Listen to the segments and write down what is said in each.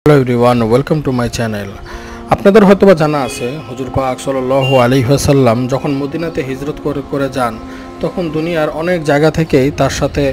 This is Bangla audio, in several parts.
Hello everyone, welcome to my channel. আপনাদের হয়তোবা জানা আছে হুজুর পাক সাল্লাল্লাহু আলাইহি ওয়াসাল্লাম যখন মদিনাতে হিজরত করে যান তখন দুনিয়ার অনেক জায়গা থেকেই তার সাথে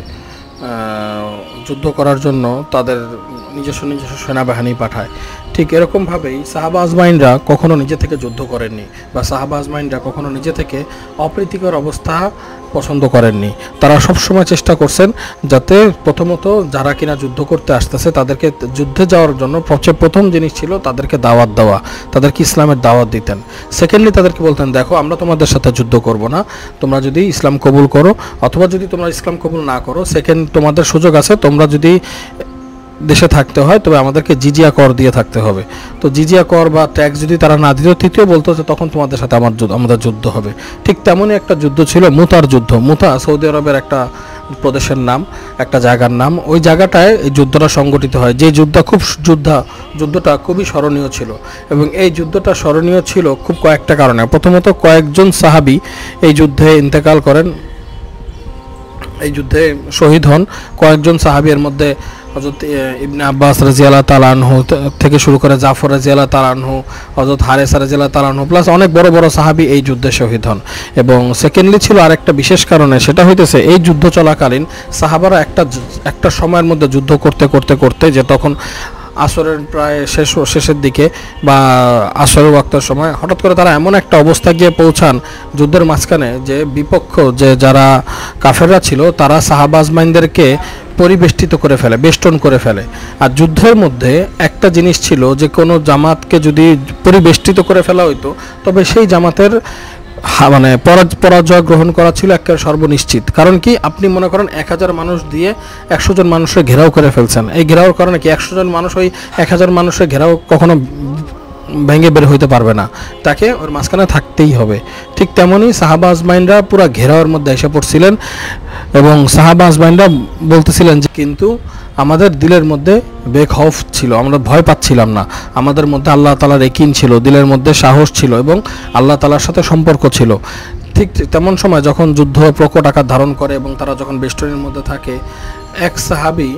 যুদ্ধ করার জন্য তাদের নিজস্ব সেনাবাহিনী পাঠায়। ঠিক এরকমভাবেই সাহাবা আজমাইনরা কখনো নিজে থেকে যুদ্ধ করেননি বা সাহাবা আজমাইনরা কখনো নিজে থেকে অপ্রীতিকর অবস্থা পছন্দ করেননি। তারা সবসময় চেষ্টা করছেন যাতে প্রথমত যারা কিনা যুদ্ধ করতে আসতেছে তাদেরকে যুদ্ধে যাওয়ার জন্য সবচেয়ে প্রথম জিনিস ছিল তাদেরকে দাওয়াত দেওয়া, তাদেরকে ইসলামের দাওয়াত দিতেন। সেকেন্ডলি তাদেরকে বলতেন, দেখো আমরা তোমাদের সাথে যুদ্ধ করব না, তোমরা যদি ইসলাম কবুল করো অথবা যদি তোমরা ইসলাম কবুল না করো সেকেন্ড তোমাদের সুযোগ আছে, তোমরা যদি দেশে থাকতে হয় তবে আমাদেরকে জিজিয়া কর দিয়ে থাকতে হবে। তো জিজিয়া কর বা ট্যাক্স যদি তারা না দিত, তৃতীয় বলতো যে তখন তোমাদের সাথে আমাদের যুদ্ধ হবে। ঠিক তেমনই একটা যুদ্ধ ছিল মুতার যুদ্ধ। মুতা সৌদি আরবের একটা প্রদেশের নাম, একটা জায়গার নাম। ওই জায়গাটায় এই যুদ্ধটা সংগঠিত হয়, যে যুদ্ধটা খুবই স্মরণীয় ছিল। এবং এই যুদ্ধটা স্মরণীয় ছিল খুব কয়েকটা কারণে। প্রথমত কয়েকজন সাহাবী এই যুদ্ধে ইন্তেকাল করেন, এই যুদ্ধে শহীদ হন কয়েকজন সাহাবী। এর মধ্যে হযরত ইবনে আব্বাস রাদিয়াল্লাহু তাআলা আনহু থেকে শুরু করে জাফর রাদিয়াল্লাহু তাআলা আনহু, হযরত হারেসা রাদিয়াল্লাহু তাআলা আনহু, প্লাস অনেক বড় বড় সাহাবী এই যুদ্ধে শহীদ হন। এবং সেকেন্ডলি ছিল আরেকটা বিশেষ কারণে, সেটা হইতেছে এই যুদ্ধ চলাকালীন সাহাবারা একটা সময়ের মধ্যে যুদ্ধ করতে যে তখন আসরের প্রায় শেষের দিকে বা আসরের ওয়াক্তের সময় হঠাৎ করে তারা এমন একটা অবস্থা গিয়ে পৌঁছান যুদ্ধের মাঝখানে যে বিপক্ষ যে যারা কাফেররা ছিল তারা সাহাবা আজমাইনদেরকে পরিবেষ্টিত করে ফেলে, বেষ্টন করে ফেলে। আর যুদ্ধের মধ্যে একটা জিনিস ছিল যে কোনো জামাতকে যদি পরিবেষ্টিত করে ফেলা হইতো তবে সেই জামাতের মানে পরাজয় গ্রহণ করা ছিল একেবারে সর্বনিশ্চিত। কারণ কি, আপনি মনে করেন 1000 মানুষ দিয়ে 100 জন মানুষের ঘেরাও করে ফেলছেন। এই ঘেরাওর কারণে কি 100 জন মানুষ ওই 1000 মানুষের ঘেরাও কখনো ভেঙে বের হইতে পারবে না, তাকে ওর মাঝখানে থাকতেই হবে। ঠিক তেমনই সাহাবা আজমাইনরা পুরো ঘেরাওয়ের মধ্যে এসে পড়ছিলেন এবং সাহাবা আজমাইনরা বলতেছিলেন যে কিন্তু আমাদের দিলের মধ্যে বেখৌফ ছিল, আমরা ভয় পাচ্ছিলাম না, আমাদের মধ্যে আল্লাহ তাআলার ইয়াকিন ছিল, দিলের মধ্যে সাহস ছিল এবং আল্লাহ তাআলার সাথে সম্পর্ক ছিল। ঠিক তেমন সময় যখন যুদ্ধ প্রকট আকার ধারণ করে এবং তারা যখন বেষ্টনীর মধ্যে থাকে, এক সাহাবী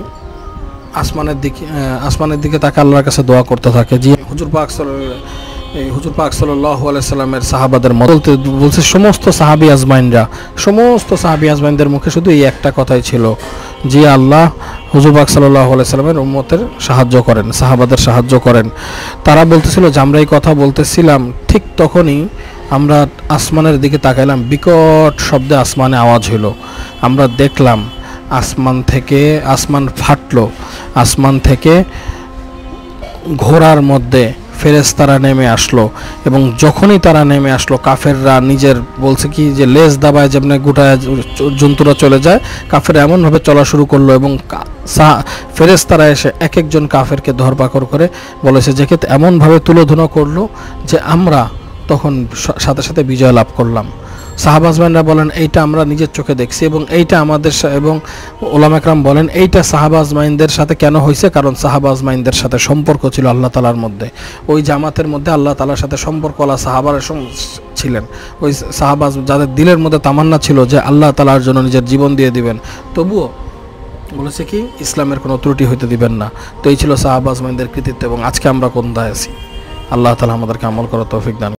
আসমানের দিকে তাকে আল্লাহর কাছে দোয়া করতে থাকে। যে হুজুর পাক সাল্লাল্লাহু আলাইহি সাল্লামের সাহাবাদের বলছে সমস্ত সাহাবী আজমাইনদের মুখে শুধু এই একটা কথাই ছিল, যে আল্লাহ হুজুর পাক সাল্লাল্লাহু আলাইহি সাল্লামের উম্মতের সাহায্য করেন, সাহাবাদের সাহায্য করেন। তারা বলতেছিল যে আমরা এই কথা বলতেছিলাম, ঠিক তখনই আমরা আসমানের দিকে তাকাইলাম, বিকট শব্দে আসমানে আওয়াজ হলো। আমরা দেখলাম আসমান ফাটলো, আসমান থেকে ঘোড়ার মধ্যে ফেরেশতারা নেমে আসলো। এবং যখনই তারা নেমে আসলো, কাফেররা নিজের বলছে কি যে লেজ দাবায় যেমন গোটায় জন্তুরা চলে যায়, কাফেররা এমনভাবে চলা শুরু করলো এবং ফেরেশতারা এসে এক একজন কাফেরকে ধরপাকড় করে বলেছে যে এমনভাবে তুলোধুনো করলো যে আমরা তখন সাথে সাথে বিজয় লাভ করলাম। সাহাবা আজমাইনরা বলেন এইটা আমরা নিজের চোখে দেখছি এবং এইটা আমাদের এবং উলামা একরাম বলেন এইটা সাহাবা আজমাইনদের সাথে কেন হয়েছে, কারণ সাহাবা আজমাইনদের সাথে সম্পর্ক ছিল আল্লাহ তাআলার মধ্যে। ওই জামাতের মধ্যে আল্লাহ তাআলার সাথে সম্পর্কওয়ালা সাহাবারা ছিলেন। ওই সাহাবা যাদের দিলের মধ্যে তামান্না ছিল যে আল্লাহ তাআলার জন্য নিজের জীবন দিয়ে দিবেন, তবুও বলেছে কি ইসলামের কোনো ত্রুটি হইতে দিবেন না। তো এই ছিল সাহাবা আজমাইনদের কৃতিত্ব এবং আজকে আমরা কোন দায় আছি। আল্লাহ তাআলা আমাদেরকে আমল করার তৌফিক দান।